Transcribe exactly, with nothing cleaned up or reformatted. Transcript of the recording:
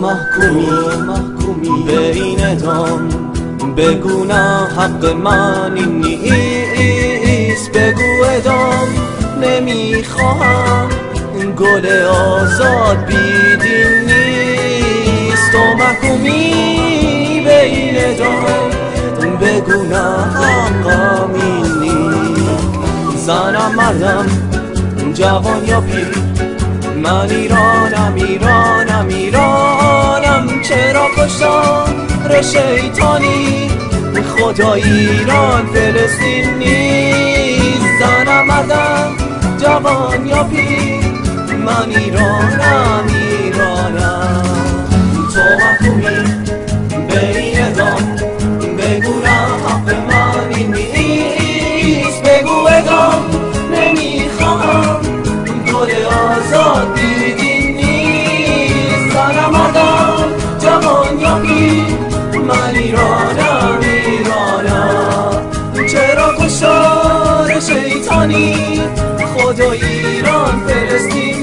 محکومی محکومی به این ادام بگو نه حق من این نیست بگو ادام نمیخواهم گل آزاد بیدین نیست تو محکومی به این ادام بگو نه حقم این نیست زنم مردم جوان یا پیر من ایرانم ایرانم ایرانم چرا کشتم ره شیطانی خدا ایران فلسطین نیست زنم مردم جوان یا پیر من ایرانم ایرانم تو محکومی به این ادام بگو نه حق من این نیست بگو ادام نمیخواهم گل آزاد بیدین نیست زنم مردم جوان یا پیر من ایرانم ایرانم چرا کشتار شیطانی خدا ایران فلسطین